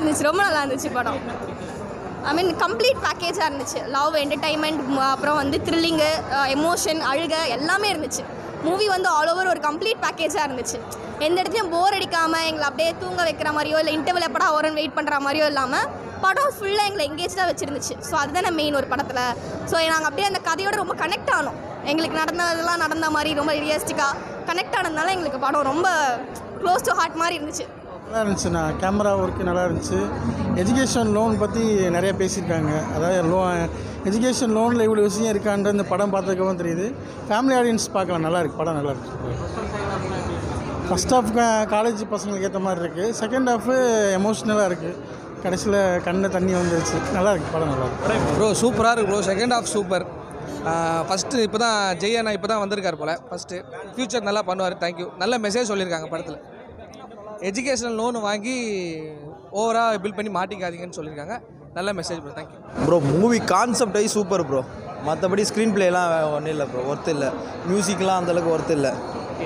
இருந்துச்சு, ரொம்ப நல்லா இருந்துச்சு படம். ஐ மீன் கம்ப்ளீட் பேக்கேஜாக இருந்துச்சு. லவ், என்டர்டைன்மெண்ட், அப்புறம் வந்து த்ரில்லிங்கு, எமோஷன், அழுக எல்லாமே இருந்துச்சு. மூவி வந்து ஆல் ஓவர் ஒரு கம்ப்ளீட் பேக்கேஜாக இருந்துச்சு. எந்த இடத்துலையும் போர் அடிக்காமல் எங்களை அப்படியே தூங்க வைக்கிற மாதிரியோ இல்லை இன்டர்வல் எப்படா வரும்னு வெயிட் பண்ணுற மாதிரியோ இல்லாமல் படம் ஃபுல்லாக எங்களை எங்கேஜாக வச்சுருந்துச்சு. ஸோ அதுதானே மெயின் ஒரு படத்தில். ஸோ நாங்கள் அப்படியே அந்த கதையோடு ரொம்ப கனெக்ட் ஆனோம். எங்களுக்கு நடந்ததெல்லாம் நடந்த மாதிரி ரொம்ப ரியலிஸ்டிக்காக கனெக்ட் ஆனதுனால எங்களுக்கு படம் ரொம்ப க்ளோஸ் டு ஹார்ட் மாதிரி இருந்துச்சு. நல்லா இருந்துச்சுண்ணா. கேமரா ஒர்க்கு நல்லா இருந்துச்சு. எஜுகேஷன் லோன் பற்றி நிறைய பேசியிருக்காங்க. அதாவது எஜுகேஷன் லோனில் இவ்வளோ விஷயம் இருக்கான்ற இந்த படம் பார்த்ததுக்கப்புறம் தெரியுது. ஃபேமிலி ஆடியன்ஸ் பார்க்கலாம், நல்லா இருக்குது படம், நல்லா இருக்குது. ஃபஸ்ட் ஹாஃப் காலேஜ் பசங்களுக்கு ஏற்ற மாதிரி இருக்குது. செகண்ட் ஹாஃபு எமோஷ்னலாக இருக்குது. கடைசியில் கண்ணில் தண்ணி வந்துருச்சு. நல்லா இருக்குது படம், நல்லா இருக்குது ப்ரோ. சூப்பராக இருக்குது bro. Second half super. First இப்போ தான் ஜெயண்ணா இப்போ தான் வந்திருக்கார் போல். ஃபஸ்ட்டு ஃப்யூச்சர் நல்லா பண்ணுவார். தேங்க்யூ. நல்ல மெசேஜ் சொல்லியிருக்காங்க படத்தில். எஜுகேஷனல் லோன் வாங்கி ஓவராக பில் பண்ணி மாட்டிக்காதீங்கன்னு சொல்லியிருக்காங்க. நல்ல message bro. Thank you bro. Movie concept wise super bro. மற்றபடி ஸ்க்ரீன் பிளேலாம் ஒன்றும் இல்லை ப்ரோ, ஒர்த்து இல்லை. மியூசிக்லாம் அந்தளவுக்கு ஒர்த்து இல்லை.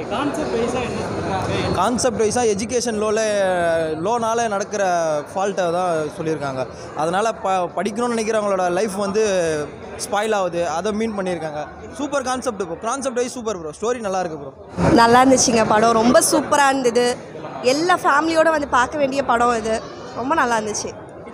கான்செப்ட் வைஸாக எஜுகேஷன் லோனால் நடக்கிற ஃபால்ட்டை தான் சொல்லியிருக்காங்க. அதனால் படிக்கணும்னு நினைக்கிறவங்களோட லைஃப் வந்து ஸ்பாயில் ஆகுது, அதை மீன் பண்ணியிருக்காங்க. Super concept bro. Concept wise super bro. Story நல்லா இருக்குது ப்ரோ. நல்லா இருந்துச்சுங்க படம். ரொம்ப சூப்பராக இருந்தது. எல்லா ஃபேமிலியோடு வந்து பார்க்க வேண்டிய படம் இது. ரொம்ப நல்லா இருந்துச்சு.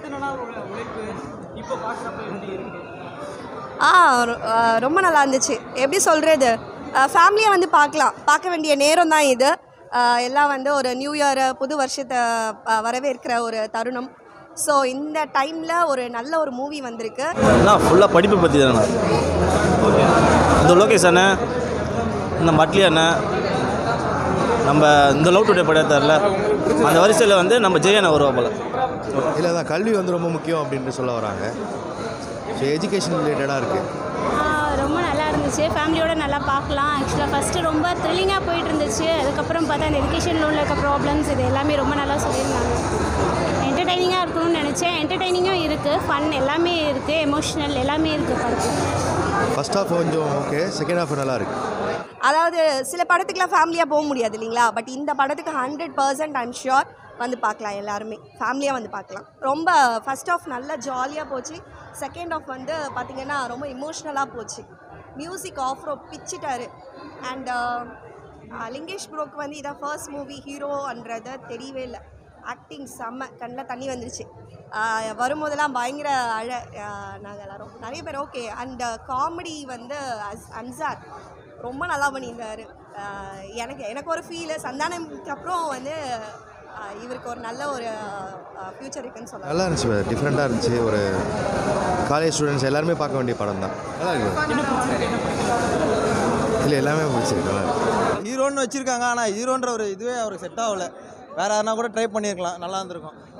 ரொம்ப நல்லா இருந்துச்சு. எப்படி சொல்கிறது, ஃபேமிலியை வந்து பார்க்க வேண்டிய நேரம் தான் இது. எல்லாம் வந்து ஒரு நியூ இயர், புது வருஷத்தை வரவேற்கிற ஒரு தருணம். ஸோ இந்த டைமில் ஒரு நல்ல ஒரு மூவி வந்திருக்கு. ஃபுல்லாக படிப்பு பற்றி தானே. இந்த லோகேஷனு, இந்த மட்லி அண்ணன், நம்ம இந்த லவ் டுடே படம் தரல, அந்த வரிசையில் வந்து நம்ம ஜெயனை வருவோம் போல். இல்லை தான் கல்வி வந்து ரொம்ப முக்கியம் அப்படின்ட்டு சொல்ல வராங்க. ஸோ எஜுகேஷன் ரிலேட்டடாக இருக்குது. ரொம்ப நல்லா இருந்துச்சு. ஃபேமிலியோடு நல்லா பார்க்கலாம். ஆக்சுவலாக ஃபஸ்ட்டு ரொம்ப த்ரில்லிங்காக போயிட்டு இருந்துச்சு. அதுக்கப்புறம் பார்த்தா அந்த எஜுகேஷன் லோனில் இருக்க ப்ராப்ளம்ஸ் இது எல்லாமே ரொம்ப நல்லா சொல்லியிருந்தாங்க. என்டர்டைனிங்காக இருக்கணும்னு நினச்சேன். என்டர்டைனிங்கும் இருக்குது, ஃபன் எல்லாமே இருக்குது, எமோஷ்னல் எல்லாமே இருக்குது படத்தில். ஃபஸ்ட் ஹாஃப் கொஞ்சம் ஓகே, செகண்ட் ஹாஃப் நல்லா இருக்குது. அதாவது சில படத்துக்குலாம் ஃபேமிலியாக போக முடியாது இல்லைங்களா, பட் இந்த படத்துக்கு 100% ஐம் ஷுர் வந்து பார்க்கலாம். எல்லாருமே ஃபேமிலியாக வந்து பார்க்கலாம். ரொம்ப ஃபஸ்ட் ஆஃப் நல்லா ஜாலியாக போச்சு. செகண்ட் ஆஃப் வந்து பார்த்திங்கன்னா ரொம்ப இமோஷ்னலாக போச்சு. மியூசிக் ஆஃப்ரோ பிச்சிட்டாரு. அண்ட் லிங்கேஷ் ப்ரோக்கு வந்து இதான் ஃபர்ஸ்ட் மூவி ஹீரோன்றது தெரியவே இல்லை. ஆக்டிங் செம்ம, கண்ணில் தண்ணி வந்துருச்சு. வரும்போதெல்லாம் பயங்கர நாங்கள் எல்லோரும் நிறைய பேர் ஓகே. அண்ட் காமெடி வந்து அன்சார் ரொம்ப நல்லா பண்ணியிருந்தார். எனக்கு ஒரு ஃபீலு சந்தானம்க்கு அப்புறம் வந்து இவருக்கு ஒரு நல்ல ஒரு ஃப்யூச்சர் இருக்குன்னு சொல்லலாம். நல்லா இருந்துச்சு, டிஃப்ரெண்ட்டாக இருந்துச்சு. ஒரு காலேஜ் ஸ்டூடெண்ட்ஸ் எல்லாருமே பார்க்க வேண்டிய படம் தான். நல்லா இருக்கு. இல்லை எல்லாமே பிடிச்சிருக்கு. நல்லா ஹீரோன்னு வச்சுருக்காங்க, ஆனால் ஹீரோன்ற ஒரு இதுவே அவருக்கு செட் ஆகலை. வேறு யாருனா கூட ட்ரை பண்ணியிருக்கலாம், நல்லா இருந்திருக்கும்.